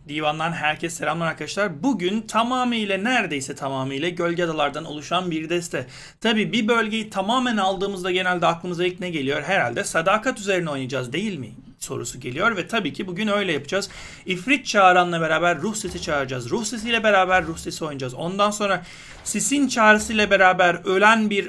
Divan'dan herkese selamlar arkadaşlar. Bugün tamamıyla neredeyse tamamıyla gölge adalardan oluşan bir deste. Tabi bir bölgeyi tamamen aldığımızda genelde aklımıza ilk ne geliyor? Herhalde sadakat üzerine oynayacağız değil mi? Sorusu geliyor ve tabii ki bugün öyle yapacağız. İfrit çağıranla beraber ruh sesi çağıracağız. Ruh sesiyle beraber ruh sesi oynayacağız. Ondan sonra sisin çağrısıyla beraber ölen bir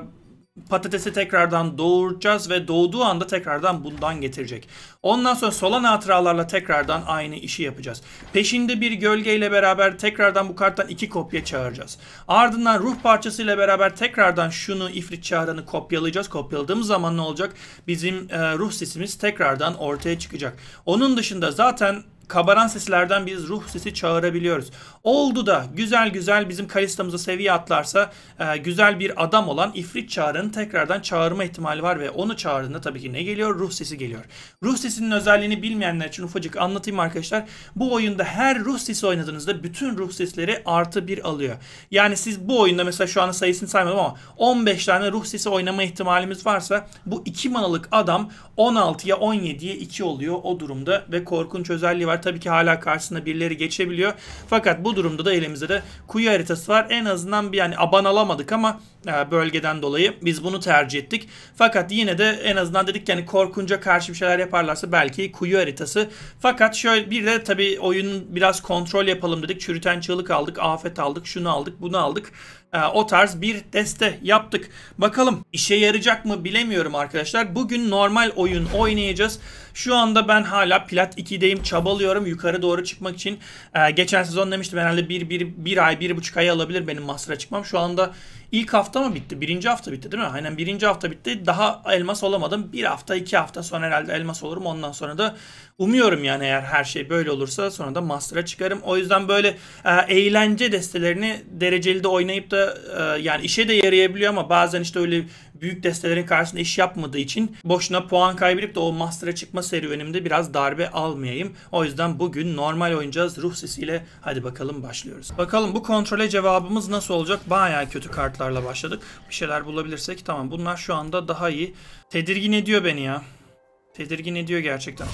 patatesi tekrardan doğuracağız ve doğduğu anda tekrardan bundan getirecek. Ondan sonra solan hatıralarla tekrardan aynı işi yapacağız. Peşinde bir gölgeyle beraber tekrardan bu karttan 2 kopya çağıracağız. Ardından ruh parçasıyla beraber tekrardan şunu ifrit çağıranı kopyalayacağız. Kopyaladığımız zaman ne olacak? Bizim ruh sesimiz tekrardan ortaya çıkacak. Onun dışında zaten kabaran seslerden biz ruh sesi çağırabiliyoruz. Oldu da güzel güzel bizim Kalista'mıza seviye atlarsa güzel bir adam olan ifrit çağrının tekrardan çağırma ihtimali var ve onu çağırdığında tabii ki ne geliyor? Ruh sesi geliyor. Ruh sesinin özelliğini bilmeyenler için ufacık anlatayım arkadaşlar. Bu oyunda her ruh sesi oynadığınızda bütün ruh sesleri +1 alıyor. Yani siz bu oyunda mesela şu an sayısını saymadım ama 15 tane ruh sesi oynama ihtimalimiz varsa bu 2 manalık adam 16'ya 17'ye 2 oluyor o durumda ve korkunç özelliği var. Tabii ki hala karşısında birileri geçebiliyor. Fakat bu durumda da elimizde de kuyu haritası var. En azından bir yani aban alamadık ama bölgeden dolayı biz bunu tercih ettik. Fakat yine de en azından dedik yani korkunca karşı bir şeyler yaparlarsa belki kuyu haritası. Fakat şöyle bir de tabii oyunun biraz kontrol yapalım dedik. Çürüten çığlık aldık, afet aldık, şunu aldık, bunu aldık. O tarz bir deste yaptık. Bakalım işe yarayacak mı bilemiyorum arkadaşlar. Bugün normal oyun oynayacağız. Şu anda ben hala plat 2'deyim. Çabalıyorum yukarı doğru çıkmak için. Geçen sezon demiştim herhalde bir ay, 1,5 ay alabilir benim master'a çıkmam. Şu anda ilk hafta mı bitti? Birinci hafta bitti değil mi? Aynen birinci hafta bitti. Daha elmas olamadım. Bir hafta, 2 hafta sonra herhalde elmas olurum. Ondan sonra da umuyorum yani eğer her şey böyle olursa sonra da master'a çıkarım. O yüzden böyle eğlence destelerini dereceli de oynayıp da yani işe de yarayabiliyor ama bazen işte öyle büyük destelerin karşısında iş yapmadığı için boşuna puan kaybedip de o master'a çıkma serüvenimde biraz darbe almayayım. O yüzden bugün normal oynayacağız ruh sesiyle. Hadi bakalım başlıyoruz. Bakalım bu kontrole cevabımız nasıl olacak? Bayağı kötü kartlarla başladık. Bir şeyler bulabilirsek tamam. Bunlar şu anda daha iyi. Tedirgin ediyor beni ya. Tedirgin ediyor gerçekten.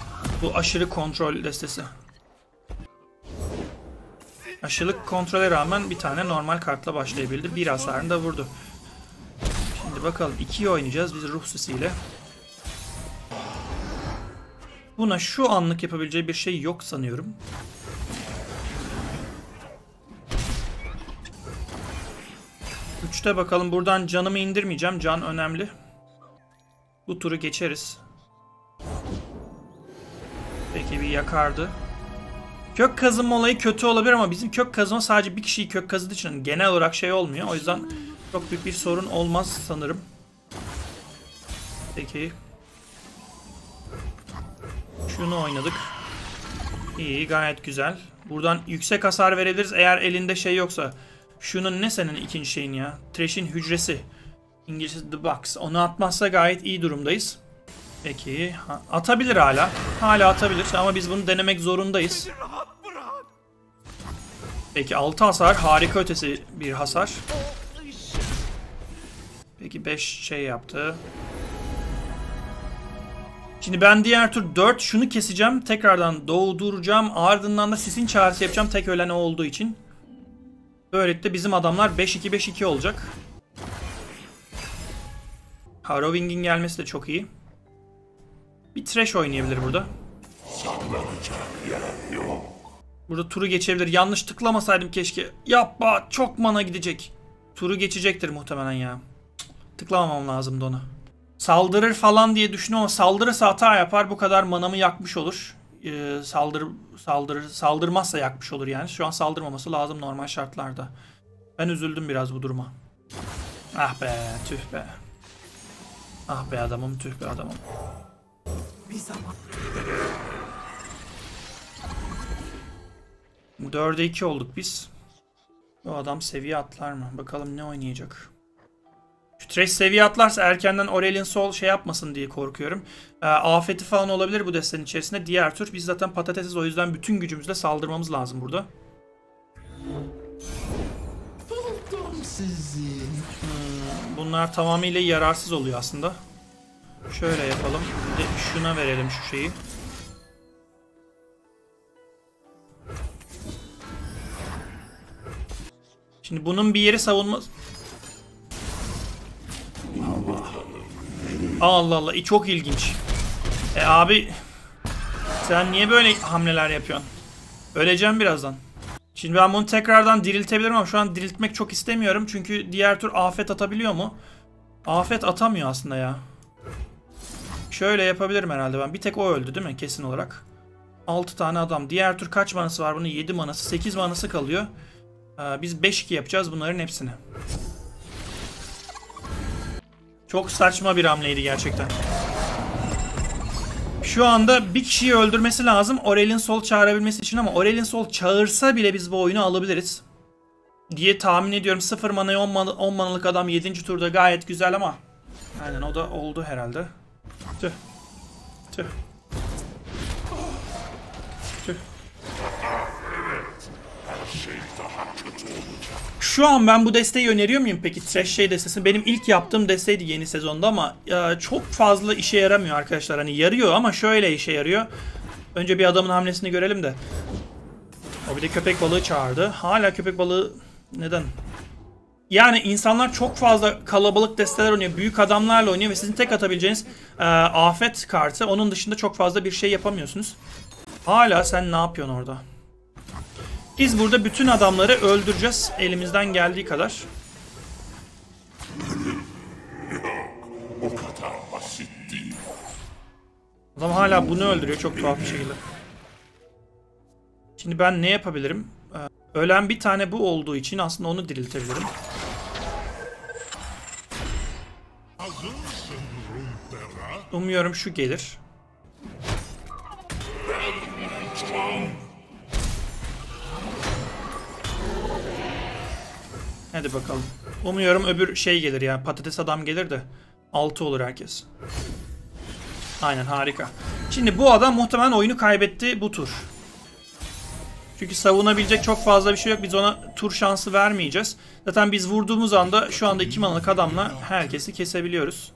Bu aşırı kontrol destesi. Aşırı kontrole rağmen bir tane normal kartla başlayabildi. Bir hasarını da vurdu. Şimdi bakalım 2'yi oynayacağız biz ruh sesiyle. Buna şu anlık yapabileceği bir şey yok sanıyorum. Üçte bakalım buradan canımı indirmeyeceğim. Can önemli. Bu turu geçeriz. Peki bir yakardı. Kök kazınma olayı kötü olabilir ama bizim kök kazıma sadece bir kişiyi kök kazıdığı için genel olarak şey olmuyor. O yüzden çok büyük bir sorun olmaz sanırım. Peki. Şunu oynadık. İyi, gayet güzel. Buradan yüksek hasar verebiliriz eğer elinde şey yoksa. Şunun ne senin ikinci şeyin ya? Thresh'in hücresi. İngilizce The Box. Onu atmazsa gayet iyi durumdayız. Peki. Atabilir hala. Hala atabilir ama biz bunu denemek zorundayız. Peki 6 hasar. Harika ötesi bir hasar. Peki 5 şey yaptı. Şimdi ben diğer tur 4 şunu keseceğim. Tekrardan doğduracağım. Ardından da sisin çağrısı yapacağım. Tek ölen o olduğu için. Böylelikle bizim adamlar 5-2-5-2 olacak. Harrowing'in gelmesi de çok iyi. Bir Thresh oynayabilir burada. Burada turu geçebilir. Yanlış tıklamasaydım keşke. Yapma. Çok mana gidecek. Turu geçecektir muhtemelen ya. Tıklamamam lazımdı ona. Saldırır falan diye düşünüyorum ama saldırırsa hata yapar. Bu kadar manamı yakmış olur. Saldırmazsa yakmış olur yani. Şu an saldırmaması lazım normal şartlarda. Ben üzüldüm biraz bu duruma. Ah be, tüh be. Ah be adamım, tüh be adamım. Bir zaman. 4'e 2 olduk biz. Bu adam seviye atlar mı? Bakalım ne oynayacak. Şu Thresh seviye atlarsa erkenden Aurelion Sol şey yapmasın diye korkuyorum. Afeti falan olabilir bu destenin içerisinde. Diğer tur biz zaten patatesiz o yüzden bütün gücümüzle saldırmamız lazım burada. Bunlar tamamıyla yararsız oluyor aslında. Şöyle yapalım. Bir de şuna verelim şu şeyi. Şimdi bunun bir yeri savunma... Allah Allah. Çok ilginç. Abi sen niye böyle hamleler yapıyorsun? Öleceğim birazdan. Şimdi ben bunu tekrardan diriltebilirim ama şu an diriltmek çok istemiyorum. Çünkü diğer tur afet atabiliyor mu? Afet atamıyor aslında ya. Şöyle yapabilirim herhalde ben. Bir tek o öldü değil mi? Kesin olarak. 6 tane adam. Diğer tur kaç manası var bunun? 7 manası. 8 manası kalıyor. Biz 5-2 yapacağız bunların hepsini. Çok saçma bir hamleydi gerçekten. Şu anda bir kişiyi öldürmesi lazım Aurelion Sol çağırabilmesi için ama Aurelion Sol çağırsa bile biz bu oyunu alabiliriz diye tahmin ediyorum. 0 manaya 10 manalık adam 7. turda gayet güzel ama aynen o da oldu herhalde. Tüh. Tüh. Tüh. Şu an ben bu desteği öneriyor muyum peki? Trash şey destesi. Benim ilk yaptığım desteydi yeni sezonda ama çok fazla işe yaramıyor arkadaşlar. Hani yarıyor ama şöyle işe yarıyor. Önce bir adamın hamlesini görelim de. O bir de köpek balığı çağırdı. Hala köpek balığı neden? Yani insanlar çok fazla kalabalık desteler oynuyor. Büyük adamlarla oynuyor ve sizin tek atabileceğiniz afet kartı. Onun dışında çok fazla bir şey yapamıyorsunuz. Hala sen ne yapıyorsun orada? Biz burada bütün adamları öldüreceğiz elimizden geldiği kadar. O kadar basit değil. Adam hala bunu öldürüyor çok tuhaf bir şekilde. Şimdi ben ne yapabilirim? Ölen bir tane bu olduğu için aslında onu diriltebilirim. Umuyorum şu gelir. Hadi bakalım. Umuyorum öbür şey gelir ya. Patates adam gelir de 6 olur herkes. Aynen harika. Şimdi bu adam muhtemelen oyunu kaybetti bu tur. Çünkü savunabilecek çok fazla bir şey yok. Biz ona tur şansı vermeyeceğiz. Zaten biz vurduğumuz anda şu anda 2 manalık adamla herkesi kesebiliyoruz.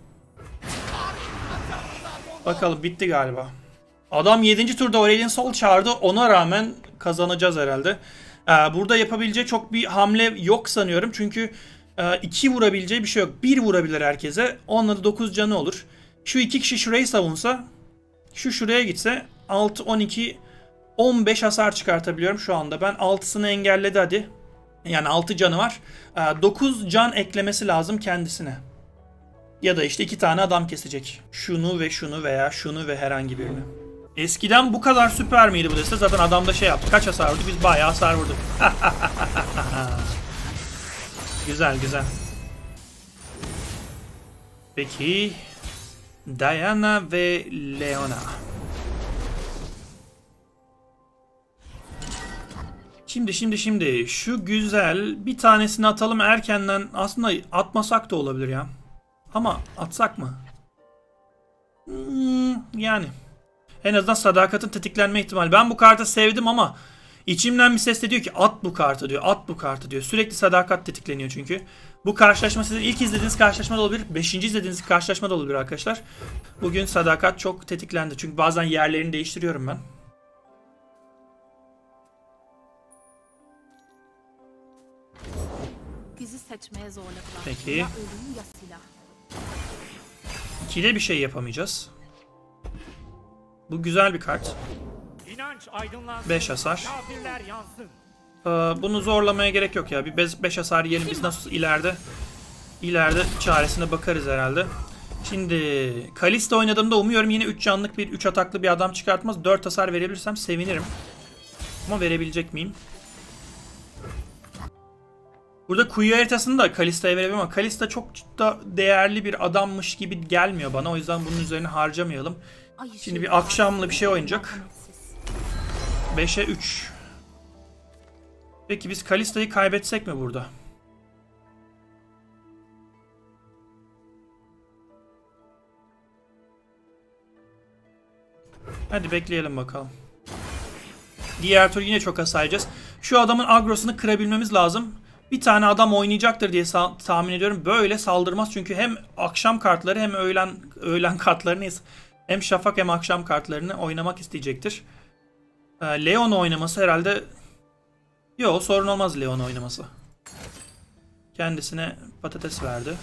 Bakalım bitti galiba. Adam 7. turda Aurelion Sol çağırdı. Ona rağmen kazanacağız herhalde. Burada yapabileceği çok bir hamle yok sanıyorum. Çünkü 2 vurabileceği bir şey yok. 1 vurabilir herkese. Onunla da 9 canı olur. Şu 2 kişi şurayı savunsa, şu şuraya gitse 6, 12, 15 hasar çıkartabiliyorum şu anda. Ben 6'sını engelledi hadi. Yani 6 canı var. 9 can eklemesi lazım kendisine. Ya da işte 2 tane adam kesecek. Şunu ve şunu veya şunu ve herhangi birini. Eskiden bu kadar süper miydi bu deste? Zaten adam da şey yaptı. Kaç hasar vurdu? Biz bayağı hasar vurduk. Güzel güzel. Peki. Diana ve Leona. Şimdi şu güzel bir tanesini atalım erkenden. Aslında atmasak da olabilir ya. Ama atsak mı? Yani. En azından sadakatin tetiklenme ihtimali. Ben bu kartı sevdim ama içimden bir ses de diyor ki at bu kartı diyor. At bu kartı diyor. Sürekli sadakat tetikleniyor çünkü. Bu karşılaşma sizin ilk izlediğiniz karşılaşma da olabilir. 5. izlediğiniz karşılaşma da olabilir arkadaşlar. Bugün sadakat çok tetiklendi. Çünkü bazen yerlerini değiştiriyorum ben. Bizi seçmeye zorladılar. Peki. Ya ölüm ya silah. 2'de bir şey yapamayacağız. Bu güzel bir kart. 5 hasar. Bunu zorlamaya gerek yok ya. Bir 5 hasar yiyelim. Biz nasıl ileride çaresine bakarız herhalde. Şimdi Kalista oynadığımda umuyorum yine 3 canlık bir 3 ataklı bir adam çıkartmaz. 4 hasar verebilirsem sevinirim. Ama verebilecek miyim? Burada kuyu haritasını da Kalista'ya verebilirim ama Kalista çok da değerli bir adammış gibi gelmiyor bana. O yüzden bunun üzerine harcamayalım. Şimdi bir akşamlı bir şey oynayacak. 5'e 3. Peki biz Kalista'yı kaybetsek mi burada? Hadi bekleyelim bakalım. Diğer tur yine çok hasarlayacağız. Şu adamın agrosunu kırabilmemiz lazım. Bir tane adam oynayacaktır diye tahmin ediyorum. Böyle saldırmaz çünkü hem akşam kartları hem öğlen kartlarını hem şafak hem akşam kartlarını oynamak isteyecektir. Leon oynaması herhalde... Yok sorun olmaz Leon oynaması. Kendisine patates verdi.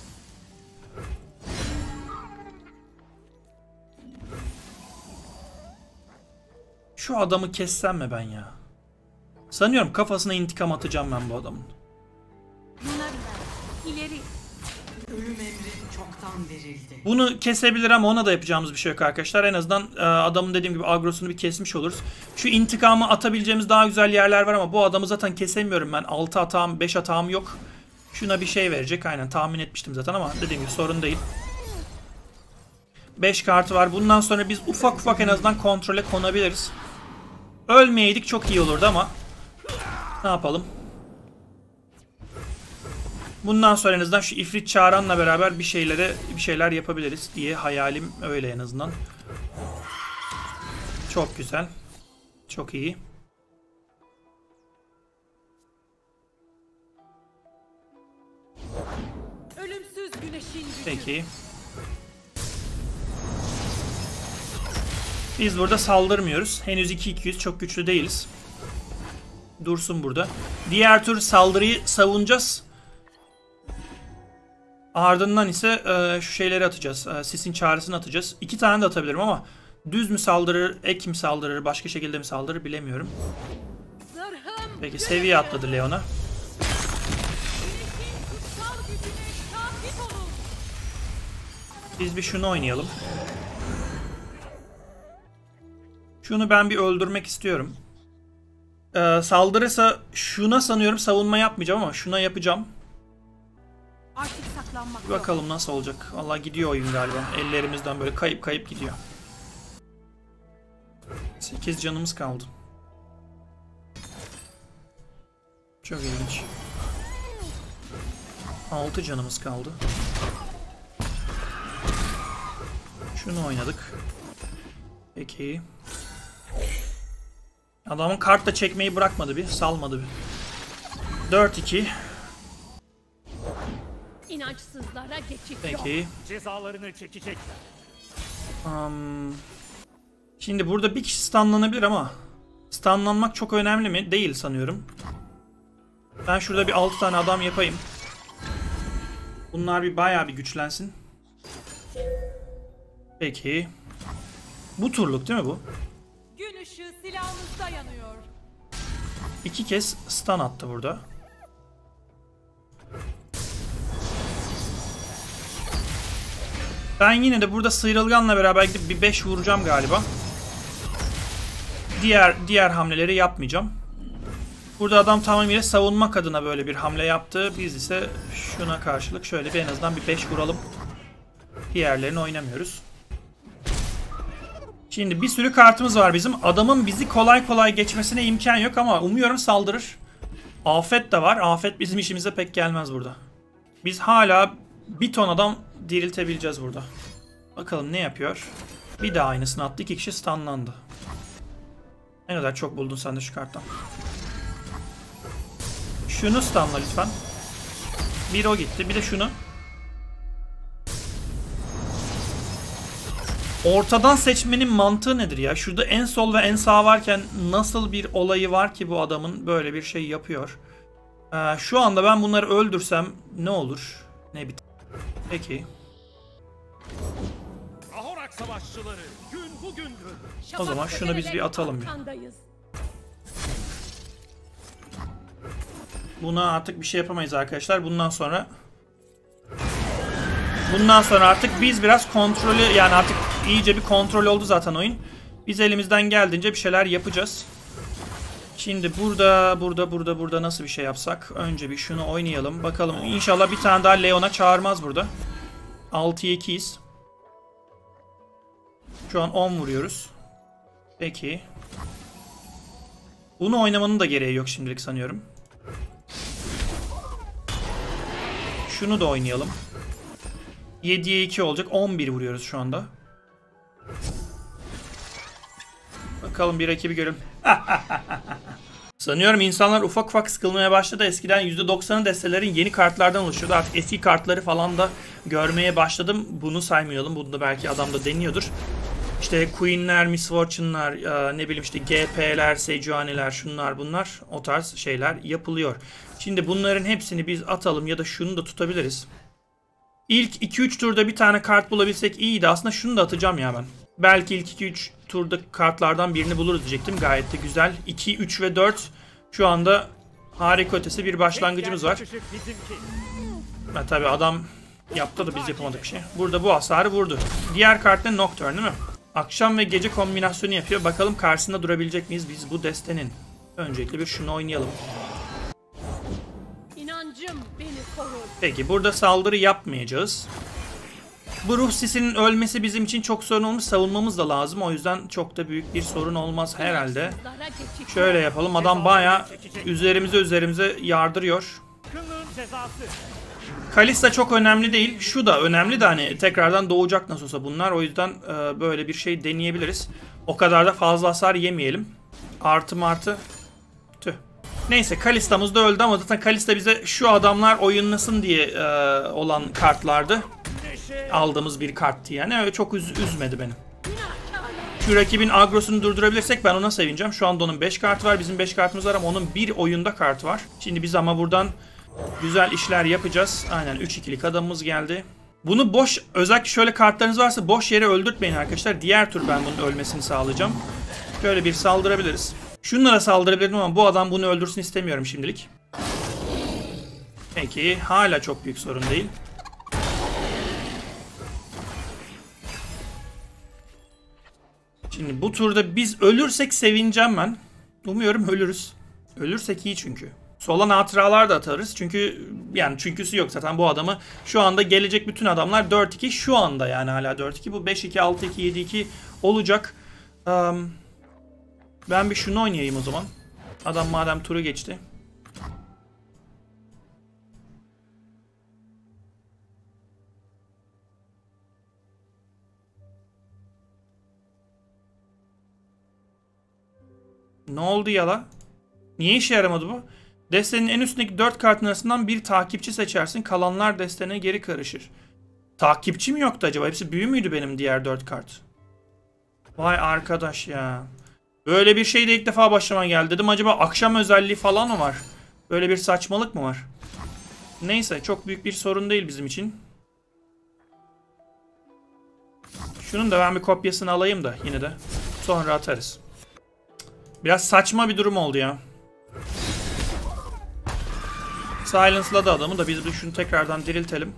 Şu adamı kessem mi ben ya? Sanıyorum kafasına intikam atacağım ben bu adamın. Bunlar ileri. Ölüm emri çoktan verildi. Bunu kesebilir ama ona da yapacağımız bir şey yok arkadaşlar. En azından adamın dediğim gibi agrosunu bir kesmiş oluruz. Şu intikamı atabileceğimiz daha güzel yerler var ama bu adamı zaten kesemiyorum ben. 6 atağım, 5 atağım yok. Şuna bir şey verecek. Aynen tahmin etmiştim zaten ama dediğim gibi sorun değil. 5 kartı var. Bundan sonra biz ufak ufak en azından kontrole konabiliriz. Ölmeyeydik çok iyi olurdu ama ne yapalım? Bundan sonra en azından şu ifrit çağıranla beraber bir şeyler yapabiliriz diye hayalim öyle en azından. Çok güzel. Çok iyi. Ölümsüz güneşin gücü. Peki. Biz burada saldırmıyoruz. Henüz 2-200 çok güçlü değiliz. Dursun burada. Diğer tur saldırıyı savunacağız. Ardından ise şu şeyleri atacağız. Sisin çağrısını atacağız. 2 tane de atabilirim ama düz mü saldırır, ek mi saldırır, başka şekilde mi saldırır bilemiyorum. Peki seviye atladı Leona. Biz bir şunu oynayalım. Şunu ben bir öldürmek istiyorum. Saldırırsa şuna sanıyorum savunma yapmayacağım ama şuna yapacağım. Artık saklanmak Bir bakalım nasıl olacak. Vallahi gidiyor oyun galiba. Ellerimizden böyle kayıp kayıp gidiyor. 8 canımız kaldı. Çok ilginç. 6 canımız kaldı. Şunu oynadık. Peki. Adamın kart da çekmeyi bırakmadı bir. Salmadı bir. 4-2. İnançsızlara geçit yok. Peki. Cezalarını çekecekler. Şimdi burada bir kişi stunlanabilir ama stunlanmak çok önemli mi? Değil sanıyorum. Ben şurada bir 6 tane adam yapayım. Bunlar bir bayağı bir güçlensin. Peki. Bu turluk değil mi bu? Gün ışığı silahınızda yanıyor. 2 kez stun attı burada. Ben yine de burada sıyrılganla beraber gidip bir 5 vuracağım galiba. Diğer hamleleri yapmayacağım. Burada adam tamamıyla savunmak adına böyle bir hamle yaptı. Biz ise şuna karşılık şöyle bir en azından bir 5 vuralım. Diğerlerini oynamıyoruz. Şimdi bir sürü kartımız var bizim. Adamın bizi kolay kolay geçmesine imkan yok ama umuyorum saldırır. Afet de var. Afet bizim işimize pek gelmez burada. Biz hala bir ton adam diriltebileceğiz burada. Bakalım ne yapıyor. Bir daha aynısını attı. 2 kişi stunlandı. Ne kadar çok buldun sen de şu karttan. Şunu stunla lütfen. Bir o gitti. Bir de şunu. Ortadan seçmenin mantığı nedir ya? Şurada en sol ve en sağ varken nasıl bir olayı var ki bu adamın böyle bir şey yapıyor? Şu anda ben bunları öldürsem ne olur? Ne biter? Peki. Ahorak savaşçıları gün bugündür. O zaman şunu biz bir atalım bir. Buna artık bir şey yapamayız arkadaşlar. Bundan sonra artık biz biraz kontrolü, yani artık iyice bir kontrol oldu zaten oyun. Biz elimizden geldiğince bir şeyler yapacağız. Şimdi burada nasıl bir şey yapsak? Önce bir şunu oynayalım. Bakalım inşallah bir tane daha Leon'a çağırmaz burada. 6'ya 2'yiz. Şu an 10 vuruyoruz. Peki. Bunu oynamanın da gereği yok şimdilik sanıyorum. Şunu da oynayalım. 7'ye 2 olacak. 11 vuruyoruz şu anda. Bakalım bir rakibi görelim. Sanıyorum insanlar ufak ufak sıkılmaya başladı. Eskiden %90'ı destelerin yeni kartlardan oluşuyordu. Artık eski kartları falan da görmeye başladım. Bunu saymayalım. Bunu da belki adam da deniyordur. İşte Queen'ler, Miss Fortune'lar, ne bileyim işte GP'ler, Sejuani'ler, şunlar bunlar, o tarz şeyler yapılıyor. Şimdi bunların hepsini biz atalım ya da şunu da tutabiliriz. İlk 2-3 turda bir tane kart bulabilsek iyiydi. Aslında şunu da atacağım ya ben. Belki ilk 2-3 turda kartlardan birini buluruz diyecektim. Gayet de güzel. 2, 3 ve 4 şu anda harika ötesi bir başlangıcımız var. Ha, tabii adam yaptı da biz yapamadık bir şey. Burada bu hasarı vurdu. Diğer kart ne? Nocturne değil mi? Akşam ve gece kombinasyonu yapıyor. Bakalım karşısında durabilecek miyiz biz bu destenin? Öncelikle bir şunu oynayalım. İnancım beni korur. Peki burada saldırı yapmayacağız. Bu ruh sisinin ölmesi bizim için çok sorun olmuş. Savunmamız da lazım. O yüzden çok da büyük bir sorun olmaz herhalde. İnançsızlara geçit Şöyle yapalım. Adam bayağı üzerimize yardırıyor. Kınlığın cezası. Kalista çok önemli değil. Şu da önemli de hani tekrardan doğacak nasıl olsa bunlar. O yüzden böyle bir şey deneyebiliriz. O kadar da fazla hasar yemeyelim. Artı martı. Tüh. Neyse Kalista'mız da öldü ama zaten Kalista bize şu adamlar oyunlasın diye olan kartlardı. Aldığımız bir karttı yani. Öyle çok üzmedi beni. Şu rakibin agrosunu durdurabilirsek ben ona sevineceğim. Şu anda onun 5 kartı var. Bizim 5 kartımız var ama onun bir oyunda kartı var. Şimdi biz ama buradan güzel işler yapacağız. Aynen 3-2'lik adamımız geldi. Bunu boş, özellikle şöyle kartlarınız varsa boş yere öldürtmeyin arkadaşlar. Diğer tur ben bunun ölmesini sağlayacağım. Şöyle bir saldırabiliriz. Şunlara saldırabilirim ama bu adam bunu öldürsün istemiyorum şimdilik. Peki hala çok büyük sorun değil. Şimdi bu turda biz ölürsek sevineceğim ben. Umuyorum ölürüz. Ölürsek iyi çünkü. Sola hatıralar da atarız. Çünkü yani çünküsü yok zaten bu adamı. Şu anda gelecek bütün adamlar 4-2 şu anda yani hala 4-2. Bu 5-2, 6-2, 7-2 olacak. Ben bir şunu oynayayım o zaman. Adam madem turu geçti. Ne oldu yala? Niye işe yaramadı bu? Destenin en üstündeki 4 kartın arasından bir takipçi seçersin. Kalanlar destene geri karışır. Takipçi mi yoktu acaba? Hepsi büyü müydü benim diğer 4 kart? Vay arkadaş ya. Böyle bir şey de ilk defa başıma geldi. Dedim acaba akşam özelliği falan mı var? Böyle bir saçmalık mı var? Neyse çok büyük bir sorun değil bizim için. Şunun da ben bir kopyasını alayım da yine de. Sonra atarız. Biraz saçma bir durum oldu ya. Silence'ladı adamı da biz de şunu tekrardan diriltelim.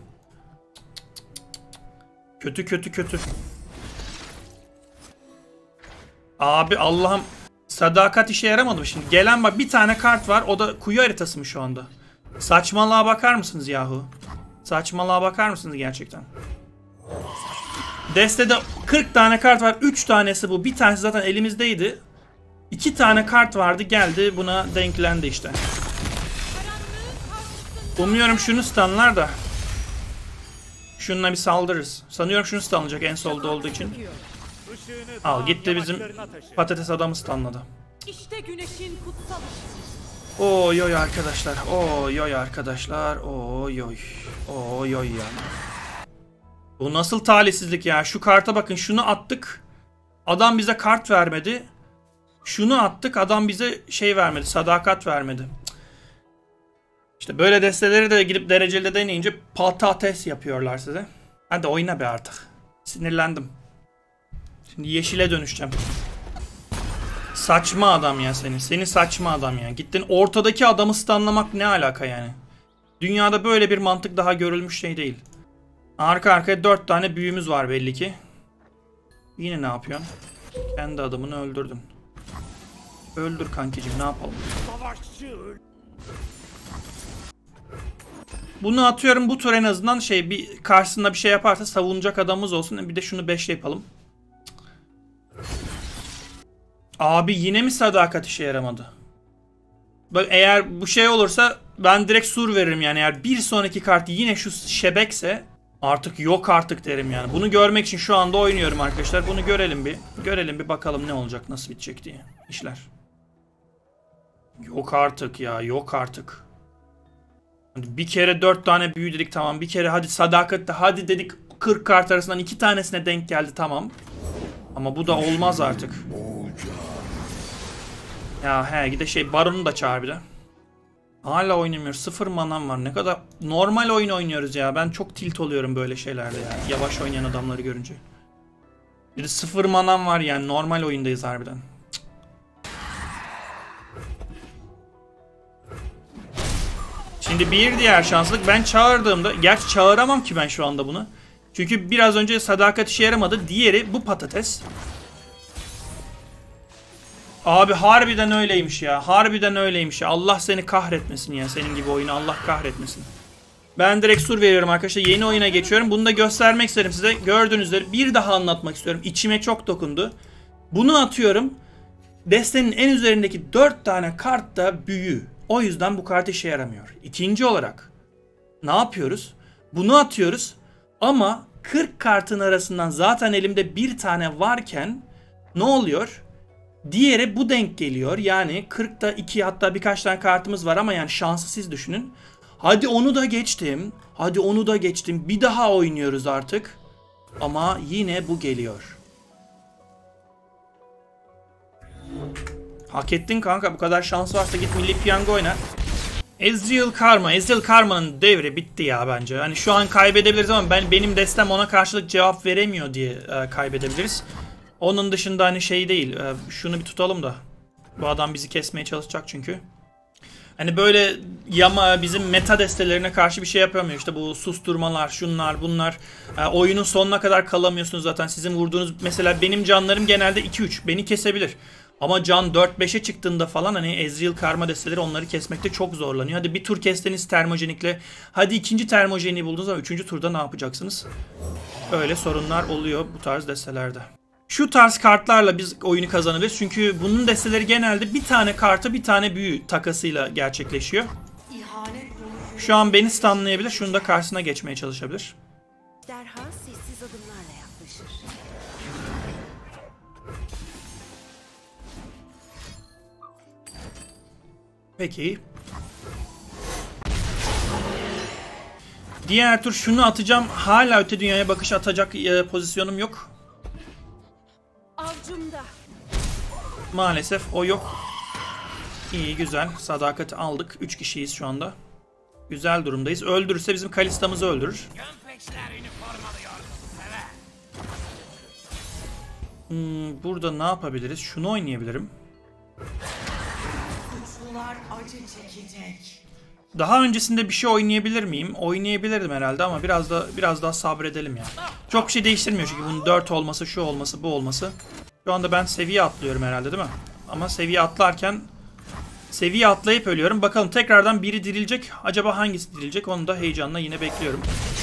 Kötü kötü kötü. Abi Allah'ım. Sadakat işe yaramadı mı şimdi? Gelen bak bir tane kart var. O da kuyu haritası mı şu anda? Saçmalığa bakar mısınız yahu? Saçmalığa bakar mısınız gerçekten? Destede 40 tane kart var. 3 tanesi bu. Bir tanesi zaten elimizdeydi. 2 tane kart vardı geldi buna denklendi işte. Umuyorum şunu stunlar da. Şununla bir saldırırız. Sanıyorum şunu stunlayacak en solda olduğu için. Al gitti bizim patates adamı stunladı. İşte güneşin kutsal ışığı. Oy oy arkadaşlar. Oy oy arkadaşlar. Oy oy. Oy oy ya. Bu nasıl talihsizlik ya. Şu karta bakın şunu attık. Adam bize kart vermedi. Şunu attık adam bize şey vermedi. Sadakat vermedi. İşte böyle desteleri de gidip dereceli deneyince patates yapıyorlar size. Hadi oyna be artık. Sinirlendim. Şimdi yeşile dönüşeceğim. Saçma adam ya senin. Senin saçma adam ya. Gittin ortadaki adamı stunlamak ne alaka yani? Dünyada böyle bir mantık daha görülmüş şey değil. Arka arkaya 4 tane büyümüz var belli ki. Yine ne yapıyorsun? Kendi adamını öldürdün. Öldür kankicim ne yapalım? Bunu atıyorum bu tur en azından şey bir karşısında bir şey yaparsa savunacak adamımız olsun. Bir de şunu 5 yapalım. Abi yine mi sadakat işe yaramadı? Bak eğer bu şey olursa ben direkt sur veririm yani eğer bir sonraki kart yine şu şebekse artık yok artık derim yani. Bunu görmek için şu anda oynuyorum arkadaşlar. Bunu görelim bir. Görelim bir bakalım ne olacak nasıl bitecek diye işler. Yok artık ya yok artık. Bir kere 4 tane büyü dedik tamam. Bir kere hadi sadakatte hadi dedik 40 kart arasından 2 tanesine denk geldi tamam. Ama bu da olmaz artık. Ya he gide Baron'u da çağır bir de. Hala oynamıyor. 0 manam var. Ne kadar normal oyun oynuyoruz ya. Ben çok tilt oluyorum böyle şeylerde ya. Yavaş oynayan adamları görünce. Bir de 0 manam var yani. Normal oyundayız harbiden. Şimdi bir diğer şanslık. Ben çağırdığımda... Gerçi çağıramam ki ben şu anda bunu. Çünkü biraz önce sadakat işe yaramadı. Diğeri bu patates. Abi harbiden öyleymiş ya. Harbiden öyleymiş ya. Allah seni kahretmesin ya. Senin gibi oyunu Allah kahretmesin. Ben direkt sur veriyorum arkadaşlar. Yeni oyuna geçiyorum. Bunu da göstermek isterim size. Gördüğünüz üzere bir daha anlatmak istiyorum. İçime çok dokundu. Bunu atıyorum. Destenin en üzerindeki 4 tane kart da büyü. O yüzden bu kart işe yaramıyor. İkinci olarak ne yapıyoruz? Bunu atıyoruz. Ama 40 kartın arasından zaten elimde bir tane varken ne oluyor? Diğeri bu denk geliyor. Yani 40'ta 2 hatta birkaç tane kartımız var ama yani şansı siz düşünün. Hadi onu da geçtim. Hadi onu da geçtim. Bir daha oynuyoruz artık. Ama yine bu geliyor. Hak ettin kanka. Bu kadar şans varsa git Milli Piyango oyna. Ezreal Karma. Ezreal Karma'nın devri bitti ya bence. Hani şu an kaybedebiliriz ama benim destem ona karşılık cevap veremiyor diye kaybedebiliriz. Onun dışında hani şey değil. Şunu bir tutalım da. Bu adam bizi kesmeye çalışacak çünkü. Hani böyle yama bizim meta destelerine karşı bir şey yapamıyor. İşte bu susturmalar, şunlar, bunlar. Oyunun sonuna kadar kalamıyorsunuz zaten. Sizin vurduğunuz mesela benim canlarım genelde 2-3. Beni kesebilir. Ama can 4-5'e çıktığında falan hani Ezreal Karma desteleri onları kesmekte çok zorlanıyor. Hadi bir tur kestiniz termojenikle. Hadi ikinci termojeniği buldunuz ama üçüncü turda ne yapacaksınız? Öyle sorunlar oluyor bu tarz destelerde. Şu tarz kartlarla biz oyunu kazanabiliriz. Çünkü bunun desteleri genelde bir tane kartı bir tane büyü takasıyla gerçekleşiyor. Şu an beni stunlayabilir. Şunu da karşısına geçmeye çalışabilir. Derhal sessiz adımlarla yaklaşır. Peki. Diğer tur şunu atacağım. Hala öte dünyaya bakış atacak pozisyonum yok. Avcumda. Maalesef o yok. İyi güzel. Sadakati aldık. 3 kişiyiz şu anda. Güzel durumdayız. Öldürürse bizim Kalista'mızı öldürür. Burada ne yapabiliriz? Şunu oynayabilirim. Acı çekecek. Daha öncesinde bir şey oynayabilir miyim? Oynayabilirdim herhalde ama biraz daha sabredelim ya. Çok bir şey değiştirmiyor çünkü bunun 4 olması, şu olması, bu olması. Şu anda ben seviye atlıyorum herhalde değil mi? Ama seviye atlarken seviye atlayıp ölüyorum. Bakalım tekrardan biri dirilecek. Acaba hangisi dirilecek? Onu da heyecanla yine bekliyorum.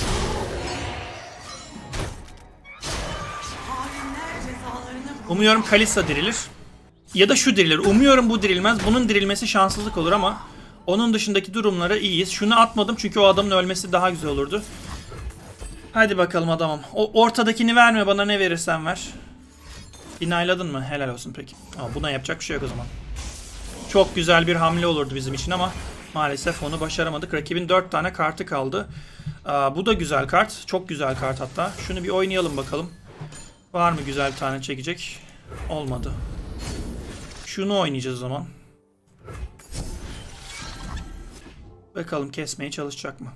Umuyorum Kalista dirilir. Ya da şu dirilir. Umuyorum bu dirilmez. Bunun dirilmesi şanssızlık olur ama onun dışındaki durumlara iyiyiz. Şunu atmadım çünkü o adamın ölmesi daha güzel olurdu. Hadi bakalım adamım. O ortadakini verme, bana ne verirsen ver. İnayladın mı? Helal olsun peki. Buna yapacak bir şey yok o zaman. Çok güzel bir hamle olurdu bizim için ama maalesef onu başaramadık. Rakibin 4 tane kartı kaldı. Bu da güzel kart. Çok güzel kart hatta. Şunu bir oynayalım bakalım. Var mı güzel bir tane çekecek? Olmadı. Şunu oynayacağız o zaman. Bakalım kesmeye çalışacak mı?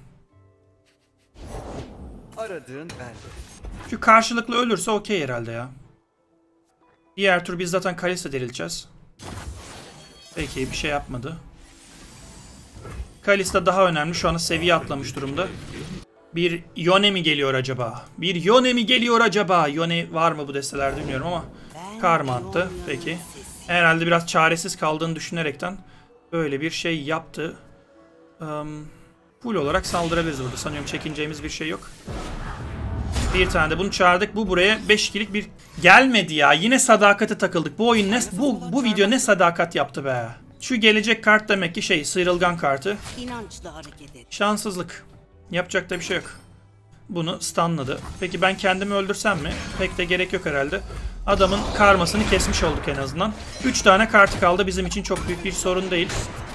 Aradığın bende. Şu karşılıklı ölürse okey herhalde ya. Diğer tur biz zaten Kalista dirileceğiz. Peki bir şey yapmadı. Kalista daha önemli. Şu anda seviye atlamış durumda. Bir Yone mi geliyor acaba? Bir Yone mi geliyor acaba? Yone var mı bu destelerde bilmiyorum ama karma attı. Peki. Herhalde biraz çaresiz kaldığını düşünerekten böyle bir şey yaptı. Full olarak saldırabiliriz burada. Sanıyorum çekineceğimiz bir şey yok. Bir tane de bunu çağırdık. Bu buraya 5-2'lik bir gelmedi ya. Yine sadakate takıldık. Bu oyun ne, bu video ne sadakat yaptı be. Şu gelecek kart demek ki sıyrılgan kartı. İnançla hareket et. Şanssızlık. Yapacak da bir şey yok. Bunu stunladı. Peki ben kendimi öldürsem mi? Pek de gerek yok herhalde. Adamın karmasını kesmiş olduk en azından. 3 tane kartı kaldı. Bizim için çok büyük bir sorun değil.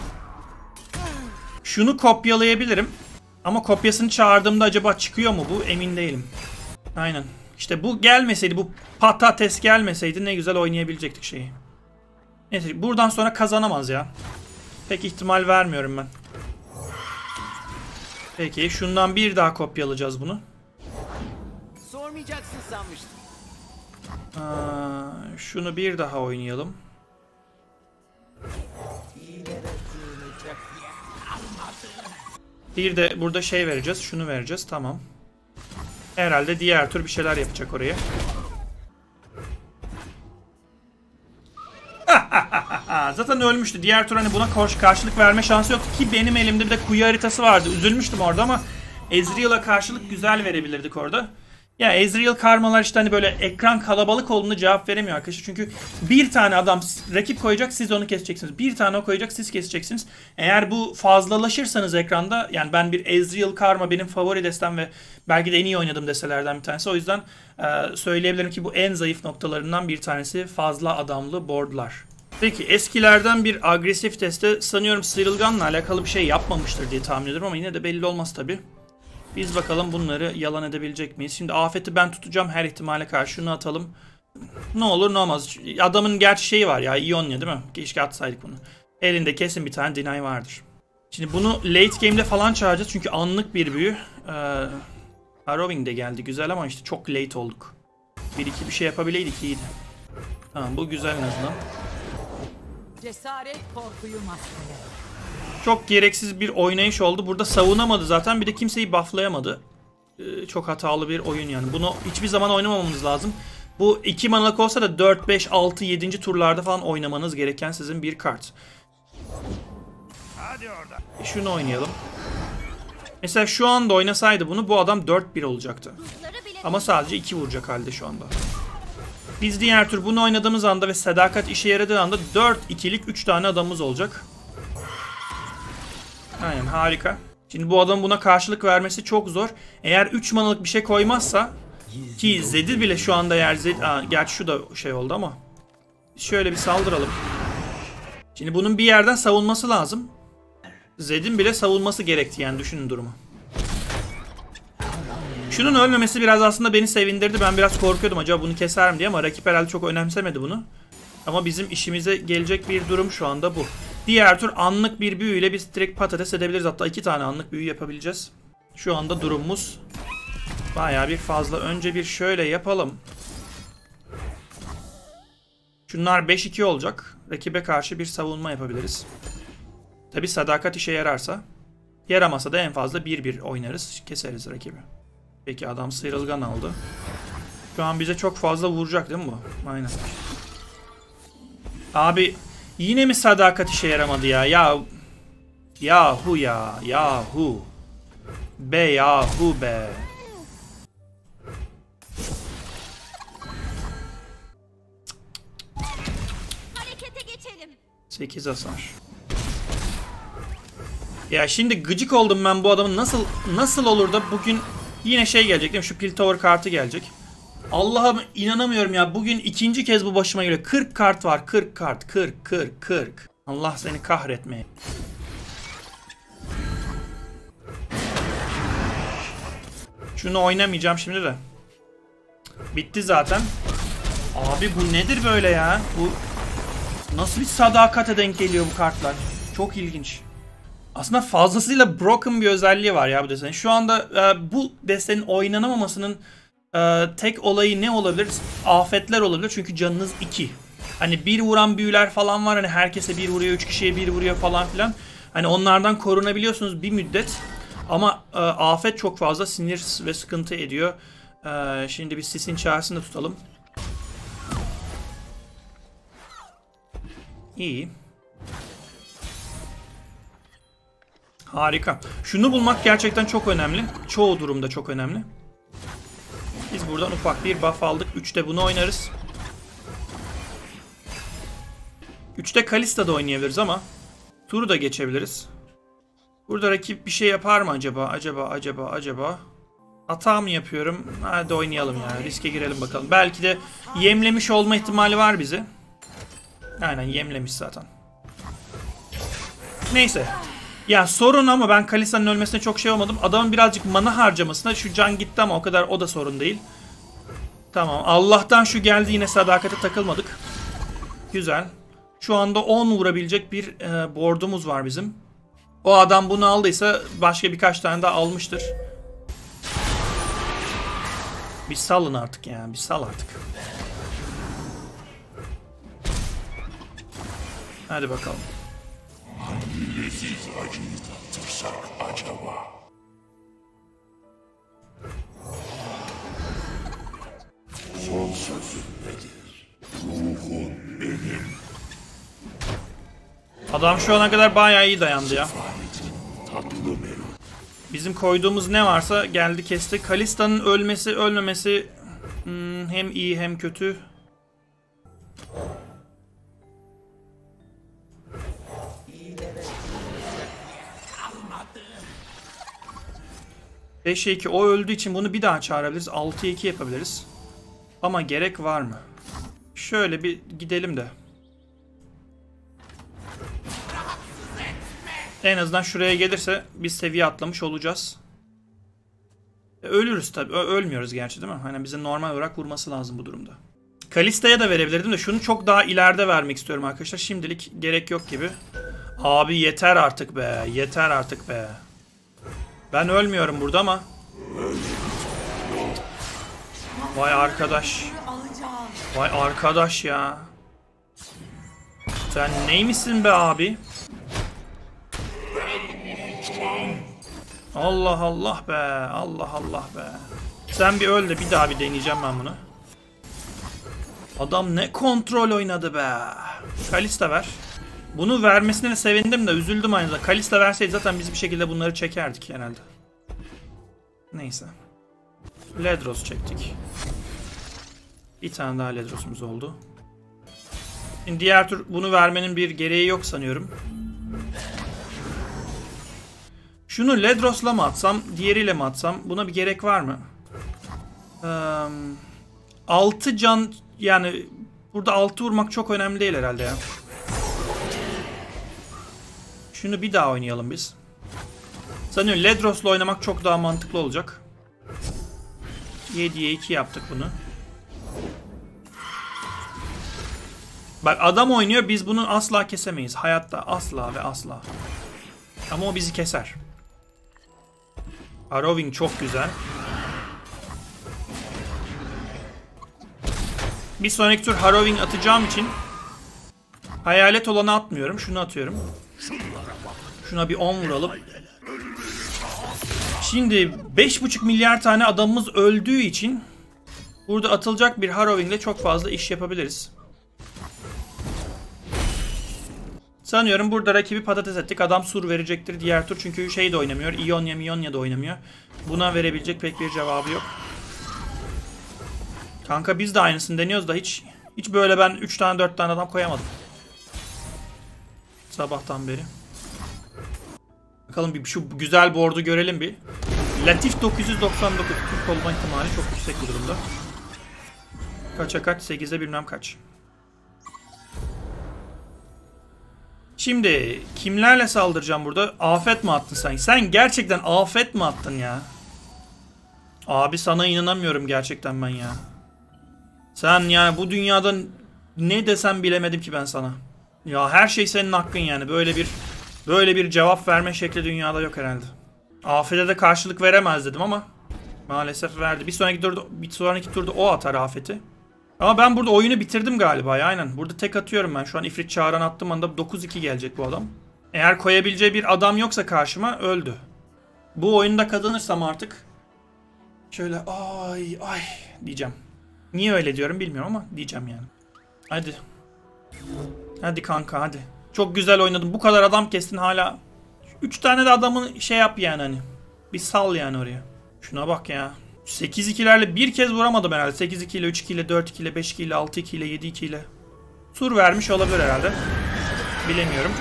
Şunu kopyalayabilirim. Ama kopyasını çağırdığımda acaba çıkıyor mu bu? Emin değilim. Aynen. İşte bu gelmeseydi, bu patates gelmeseydi ne güzel oynayabilecektik şeyi. Neyse buradan sonra kazanamaz ya. Pek ihtimal vermiyorum ben. Peki şundan bir daha kopyalayacağız bunu. Sormayacaksın sanmıştım. Şunu bir daha oynayalım. Bir de burada şey vereceğiz. Şunu vereceğiz. Tamam. Herhalde diğer tur bir şeyler yapacak oraya. Zaten ölmüştü. Diğer tur hani buna karşılık verme şansı yoktu ki benim elimde bir de kuyu haritası vardı. Üzülmüştüm orada ama Ezreal'a karşılık güzel verebilirdik orada. Ya Ezreal karmalar işte hani böyle ekran kalabalık olduğunda cevap veremiyor arkadaşlar. Çünkü bir tane adam rakip koyacak, siz onu keseceksiniz. Bir tane o koyacak, siz keseceksiniz. Eğer bu fazlalaşırsanız ekranda, yani ben bir Ezreal karma benim favori destem ve belki de en iyi oynadığım destelerden bir tanesi. O yüzden söyleyebilirim ki bu en zayıf noktalarından bir tanesi fazla adamlı boardlar. Peki eskilerden bir agresif teste sanıyorum Sıyrılgan'la alakalı bir şey yapmamıştır diye tahmin ediyorum ama yine de belli olmaz tabi. Biz bakalım bunları yalan edebilecek miyiz? Şimdi afeti ben tutacağım her ihtimale karşı. Şunu atalım. Ne olur ne olmaz. Adamın gerçi şeyi var ya, Ionia değil mi? Keşke atsaydık bunu. Elinde kesin bir tane deny vardır. Şimdi bunu late game'de falan çağıracağız çünkü anlık bir büyü. Harrowing de geldi güzel ama işte çok late olduk. Bir şey yapabileydik iyiydi. Tamam bu güzel en azından. Cesaret korkuyu maskele. Çok gereksiz bir oynayış oldu. Burada savunamadı zaten. Bir de kimseyi bufflayamadı. Çok hatalı bir oyun yani. Bunu hiçbir zaman oynamamamız lazım. Bu 2 manalık olsa da 4, 5, 6, 7. turlarda falan oynamanız gereken sizin bir kart. Hadi orada. Şunu oynayalım. Mesela şu anda oynasaydı bunu bu adam 4-1 olacaktı. Ama sadece 2 vuracak halde şu anda. Biz diğer tur bunu oynadığımız anda ve sadakat işe yaradığı anda 4-2'lik 3 tane adamımız olacak. Aynen harika. Şimdi bu adamın buna karşılık vermesi çok zor. Eğer 3 manalık bir şey koymazsa ki Zed'i bile şu anda eğer Zed... gerçi şu da şey oldu ama. Şöyle bir saldıralım. Şimdi bunun bir yerden savunması lazım. Zed'in bile savunması gerekti yani düşünün durumu. Şunun ölmemesi biraz aslında beni sevindirdi. Ben biraz korkuyordum acaba bunu keser mi diye ama rakip herhalde çok önemsemedi bunu. Ama bizim işimize gelecek bir durum şu anda bu. Diğer tur anlık bir büyüyle biz direkt patates edebiliriz. Hatta 2 tane anlık büyü yapabileceğiz. Şu anda durumumuz bayağı bir fazla. Önce bir şöyle yapalım. Şunlar 5-2 olacak. Rakibe karşı bir savunma yapabiliriz. Tabi sadakat işe yararsa. Yaramasa da en fazla 1-1 oynarız. Keseriz rakibi. Peki adam sıyrılgan aldı. Şu an bize çok fazla vuracak değil mi bu? Aynen. Abi yine mi sadakat işe yaramadı ya? Yahu ya. Yahu. Be yahu be. Harekete geçelim. 8 hasar. Ya şimdi gıcık oldum ben bu adamın nasıl olur da bugün yine şey gelecek değil mi? Şu Piltover kartı gelecek. Allah'ım inanamıyorum ya. Bugün ikinci kez bu başıma geliyor. 40 kart var. 40 kart. 40. Allah seni kahretmeye. Şunu oynamayacağım şimdi de. Bitti zaten. Abi bu nedir böyle ya? Bu nasıl bir sadakate denk geliyor bu kartlar? Çok ilginç. Aslında fazlasıyla broken bir özelliği var ya bu destenin. Şu anda bu destenin oynanamamasının tek olayı ne olabilir? Afetler olabilir çünkü canınız 2. Hani bir vuran büyüler falan var. Hani herkese bir vuruyor, 3 kişiye bir vuruyor falan filan. Hani onlardan korunabiliyorsunuz bir müddet. Ama afet çok fazla sinir ve sıkıntı ediyor. Şimdi bir sisin çağrısını tutalım. İyi. Harika. Şunu bulmak gerçekten çok önemli. Çoğu durumda çok önemli. Biz buradan ufak bir buff aldık. 3'te bunu oynarız. 3'te Kalista'da oynayabiliriz ama turu da geçebiliriz. Burada rakip bir şey yapar mı acaba? Acaba? Hata mı yapıyorum? Hadi oynayalım ya. Riske girelim bakalım. Belki de yemlemiş olma ihtimali var bizi. Aynen yemlemiş zaten. Neyse. Ya sorun ama ben Kalista'nın ölmesine çok şey olmadım. Adamın birazcık mana harcamasına şu can gitti ama o kadar o da sorun değil. Tamam. Allah'tan şu geldi, yine sadakate takılmadık. Güzel. Şu anda 10 vurabilecek bir board'umuz var bizim. O adam bunu aldıysa başka birkaç tane daha almıştır. Bir salın artık yani. Bir sal artık. Hadi bakalım. Hangi leziz acıyı tattırsak acaba? Son sözün nedir? Ruhun benim. Adam şu ana kadar bayağı iyi dayandı ya. Tatlı melodi. Bizim koyduğumuz ne varsa geldi kesti. Kalista'nın ölmesi ölmemesi hem iyi hem kötü. Beşe 2 o öldüğü için bunu bir daha çağırabiliriz. 6'ya 2 yapabiliriz. Ama gerek var mı? Şöyle bir gidelim de. En azından şuraya gelirse biz seviye atlamış olacağız. Ölürüz tabii. Ölmüyoruz gerçi değil mi? Hani bize normal olarak vurması lazım bu durumda. Kalista'ya da verebilirdim de şunu çok daha ileride vermek istiyorum arkadaşlar. Şimdilik gerek yok gibi. Abi yeter artık be. Yeter artık be. Ben ölmüyorum burada ama. Vay arkadaş. Vay arkadaş ya. Sen neymişsin be abi? Allah Allah be. Allah Allah be. Sen bir öl de bir daha bir deneyeceğim ben bunu. Adam ne kontrol oynadı be. Kalista ver. Bunu vermesine sevindim de üzüldüm aynı zamanda. Kalista verseydi zaten biz bir şekilde bunları çekerdik herhalde. Neyse. Ledros çektik. Bir tane daha Ledros'umuz oldu. Şimdi diğer tur bunu vermenin bir gereği yok sanıyorum. Şunu Ledros'la mı atsam, diğeriyle mi atsam? Buna bir gerek var mı? 6 can, yani burada 6 vurmak çok önemli değil herhalde ya. Şunu bir daha oynayalım biz. Sanıyorum Ledros'la oynamak çok daha mantıklı olacak. 7'ye 2 yaptık bunu. Bak adam oynuyor, biz bunu asla kesemeyiz. Hayatta asla ve asla. Ama o bizi keser. Harrowing çok güzel. Bir sonraki tur Harrowing atacağım için hayalet olanı atmıyorum. Şunu atıyorum. Şuna bir 10 vuralım. Şimdi 5,5 milyar tane adamımız öldüğü için burada atılacak bir Harrowing ile çok fazla iş yapabiliriz. Sanıyorum burada rakibi patates ettik. Adam sur verecektir diğer tur. Çünkü şey de oynamıyor. Ionia da oynamıyor. Buna verebilecek pek bir cevabı yok. Kanka biz de aynısını deniyoruz da hiç böyle ben 3 tane 4 tane adam koyamadım. Sabahtan beri. Bakalım bir şu güzel board'u görelim bir. Latif 999 Türk olma ihtimali çok yüksek bu durumda. Kaça kaç? 8'e bilmem kaç. Şimdi kimlerle saldıracağım burada? Afet mi attın sen? Sen gerçekten afet mi attın ya? Abi sana inanamıyorum gerçekten ben ya. Sen yani bu dünyada ne desem bilemedim ki ben sana. Ya her şey senin hakkın yani. Böyle bir cevap verme şekli dünyada yok herhalde. Afet'e de karşılık veremez dedim ama maalesef verdi. Bir sonraki turda o atar Afet'i. Ama ben burada oyunu bitirdim galiba ya, aynen. Burada tek atıyorum ben. Şu an ifrit çağıran attığım anda 9-2 gelecek bu adam. Eğer koyabileceği bir adam yoksa karşıma öldü. Bu oyunda kazanırsam artık şöyle ay diyeceğim. Niye öyle diyorum bilmiyorum ama diyeceğim yani. Hadi. Hadi kanka hadi. Çok güzel oynadın. Bu kadar adam kestin hala. 3 tane de adamın şey yap yani hani. Bir sal yani oraya. Şuna bak ya. 8-2'lerle bir kez vuramadım herhalde. 8-2 ile, 3-2 ile, 4-2 ile, 5-2 ile, 6-2 ile, 7-2 ile. Sur vermiş olabilir herhalde. Bilemiyorum.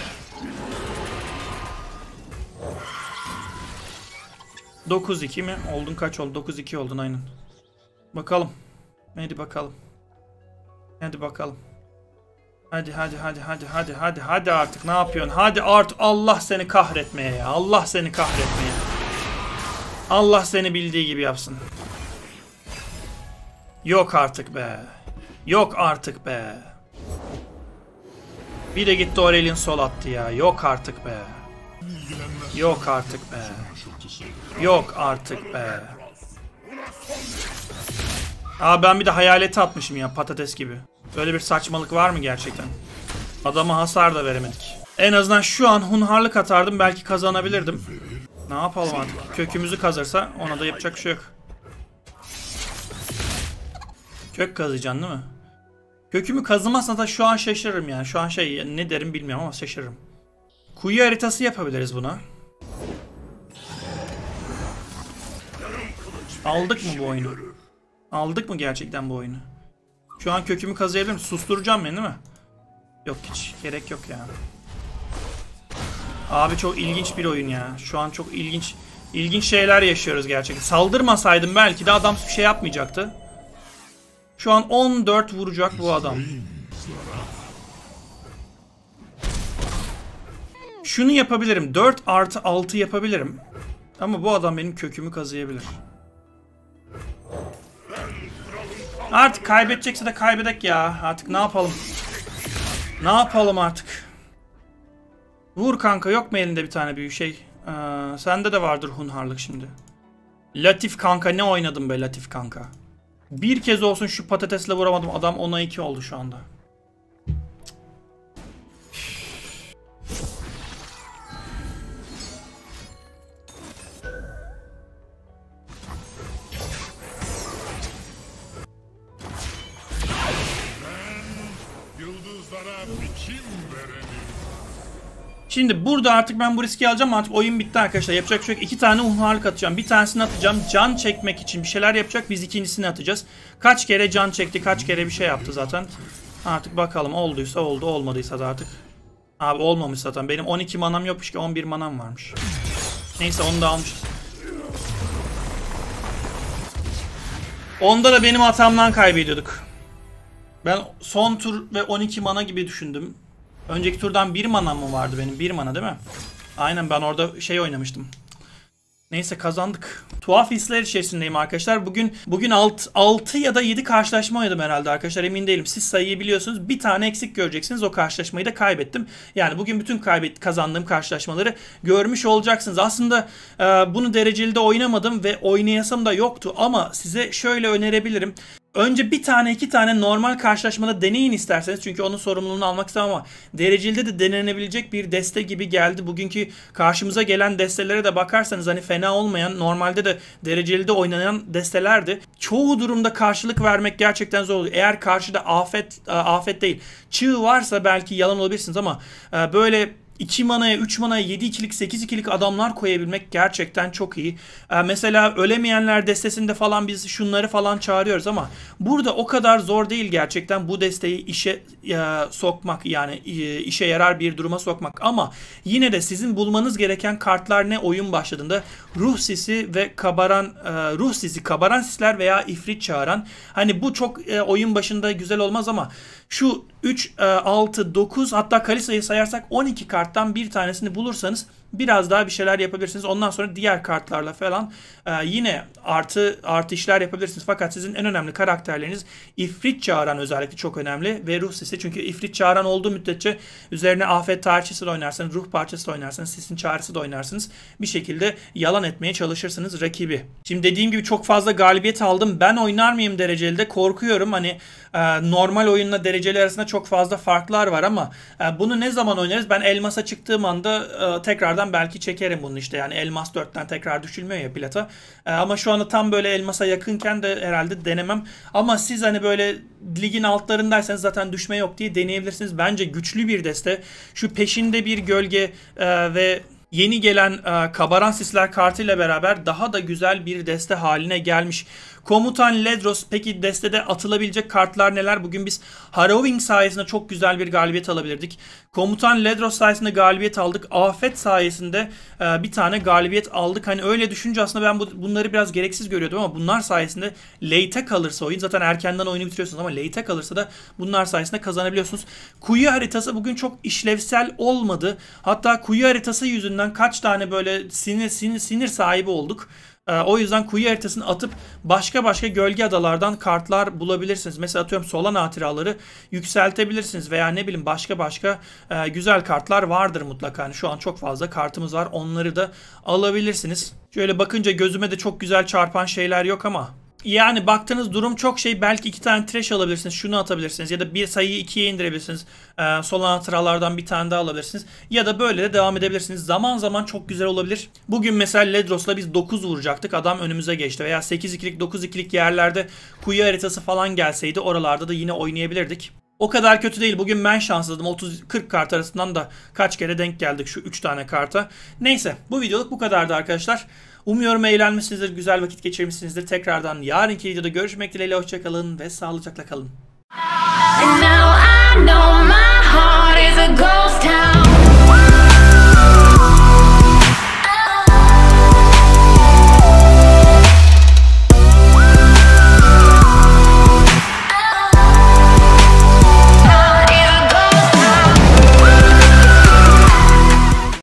...9-2 mi? Oldun kaç oldu? 9-2 oldun aynen. Bakalım. Hadi bakalım. Hadi bakalım. Hadi artık ne yapıyorsun? Hadi artık, Allah seni kahretmeye ya. Allah seni kahretmeye. Allah seni bildiği gibi yapsın. Yok artık be. Yok artık be. Bir de gitti Aurelion sol attı ya. Yok artık be. Yok artık be. Yok artık be. Aa ben bir de hayaleti atmışım ya patates gibi. Böyle bir saçmalık var mı gerçekten? Adama hasar da veremedik. En azından şu an hunharlık atardım belki kazanabilirdim. Ne yapalım artık? Kökümüzü kazırsa ona da yapacak bir şey yok. Kök kazıyacaksın değil mi? Kökümü kazımazsa da şu an şaşırırım yani. Şu an ne derim bilmiyorum ama şaşırırım. Kuyu haritası yapabiliriz buna. Aldık mı bu oyunu? Aldık mı gerçekten bu oyunu? Şu an kökümü kazıyabilirim. Susturacağım beni değil mi? Yok hiç gerek yok ya. Abi çok ilginç bir oyun ya. Şu an çok ilginç şeyler yaşıyoruz gerçekten. Saldırmasaydım belki de adam bir şey yapmayacaktı. Şu an 14 vuracak bu adam. Şunu yapabilirim. 4+6 yapabilirim. Ama bu adam benim kökümü kazıyabilir. Artık kaybedecekse de kaybedek ya. Artık ne yapalım? Ne yapalım artık? Vur kanka, yok mu elinde bir tane büyük şey? Sende de vardır hunharlık şimdi. Latif kanka, ne oynadın be Latif kanka? Bir kez olsun şu patatesle vuramadım. Adam 10'a 2 oldu şu anda. Yıldızlara biçim verelim. Şimdi burada artık ben bu riski alacağım. Artık oyun bitti arkadaşlar. Yapacak bir şey yok. 2 tane hunharlık atacağım. Bir tanesini atacağım. Can çekmek için bir şeyler yapacak. Biz ikincisini atacağız. Kaç kere can çekti. Kaç kere bir şey yaptı zaten. Artık bakalım. Olduysa oldu. Olmadıysa da artık. Abi olmamış zaten. Benim 12 manam yokmuş ki 11 manam varmış. Neyse onu da almışız. Onda da benim hatamdan kaybediyorduk. Ben son tur ve 12 mana gibi düşündüm. Önceki turdan 1 manam mı vardı benim? 1 mana değil mi? Aynen, ben orada şey oynamıştım. Neyse kazandık. Tuhaf hisler içerisindeyim arkadaşlar. Bugün 6 ya da 7 karşılaşma oynadım herhalde arkadaşlar. Emin değilim. Siz sayıyı biliyorsunuz. Bir tane eksik göreceksiniz. O karşılaşmayı da kaybettim. Yani bugün bütün kazandığım karşılaşmaları görmüş olacaksınız. Aslında bunu dereceli de oynamadım ve oynayasım da yoktu. Ama size şöyle önerebilirim. Önce bir tane 2 tane normal karşılaşmada deneyin isterseniz. Çünkü onun sorumluluğunu almak istemem ama dereceli de denenebilecek bir deste gibi geldi. Bugünkü karşımıza gelen destelere de bakarsanız hani fena olmayan, normalde de dereceli de oynanan destelerdi. Çoğu durumda karşılık vermek gerçekten zor oluyor. Eğer karşıda afet değil, çığ varsa belki yalan olabilirsiniz ama böyle 2 manaya, 3 manaya, 7-2'lik, 8-2'lik adamlar koyabilmek gerçekten çok iyi. Mesela ölemeyenler destesinde falan biz şunları falan çağırıyoruz ama burada o kadar zor değil gerçekten bu desteği işe sokmak, yani işe yarar bir duruma sokmak. Ama yine de sizin bulmanız gereken kartlar ne oyun başladığında? Ruh sisi ve kabaran sisler veya ifrit çağıran. Hani bu çok oyun başında güzel olmaz ama şu 3, 6, 9 hatta Kalisa'yı sayarsak 12 karttan bir tanesini bulursanız biraz daha bir şeyler yapabilirsiniz. Ondan sonra diğer kartlarla falan yine artı işler yapabilirsiniz. Fakat sizin en önemli karakterleriniz ifrit çağıran özellikle çok önemli ve ruh sisi. Çünkü ifrit çağıran olduğu müddetçe üzerine afet tarihçisi de oynarsanız, ruh parçası da oynarsanız, sisin çağrısı da oynarsanız bir şekilde yalan etmeye çalışırsınız rakibi. Şimdi dediğim gibi çok fazla galibiyet aldım. Ben oynar mıyım dereceli de korkuyorum. Hani normal oyunla dereceli arasında çok fazla farklar var ama bunu ne zaman oynarız? Ben elmasa çıktığım anda tekrardan belki çekerim bunu işte. Yani elmas 4'ten tekrar düşülmüyor ya plata. Ama şu anda tam böyle elmasa yakınken de herhalde denemem. Ama siz hani böyle ligin altlarındaysanız zaten düşme yok diye deneyebilirsiniz. Bence güçlü bir deste. Şu peşinde bir gölge ve yeni gelen kabaran sisler kartıyla beraber daha da güzel bir deste haline gelmiş. Komutan Ledros, peki destede atılabilecek kartlar neler? Bugün biz Harrowing sayesinde çok güzel bir galibiyet alabilirdik. Komutan Ledros sayesinde galibiyet aldık. Afet sayesinde bir tane galibiyet aldık. Hani öyle düşünce aslında ben bunları biraz gereksiz görüyordum ama bunlar sayesinde late'e kalırsa oyun, zaten erkenden oyunu bitiriyorsunuz ama late'e kalırsa da bunlar sayesinde kazanabiliyorsunuz. Kuyu haritası bugün çok işlevsel olmadı. Hatta kuyu haritası yüzünden kaç tane böyle sinir sahibi olduk. O yüzden kuyu haritasını atıp başka gölge adalardan kartlar bulabilirsiniz. Mesela atıyorum Solan hatıraları yükseltebilirsiniz veya ne bileyim başka güzel kartlar vardır mutlaka. Yani şu an çok fazla kartımız var. Onları da alabilirsiniz. Şöyle bakınca gözüme de çok güzel çarpan şeyler yok ama yani baktığınız durum çok belki 2 tane trash alabilirsiniz, şunu atabilirsiniz ya da bir sayıyı 2'ye indirebilirsiniz. Solan hatıralardan bir tane daha alabilirsiniz ya da böyle de devam edebilirsiniz. Zaman zaman çok güzel olabilir. Bugün mesela Ledros'la biz 9 vuracaktık, adam önümüze geçti veya 8-2'lik 9-2'lik yerlerde kuyu haritası falan gelseydi oralarda da yine oynayabilirdik. O kadar kötü değil. Bugün ben şanssızdım. 30-40 kart arasından da kaç kere denk geldik şu 3 tane karta. Neyse, bu videoluk bu kadardı arkadaşlar. Umuyorum eğlenmişsinizdir, güzel vakit geçirmişsinizdir. Tekrardan yarınki videoda görüşmek dileğiyle. Hoşçakalın ve sağlıcakla kalın. And now I know my heart is a ghost town.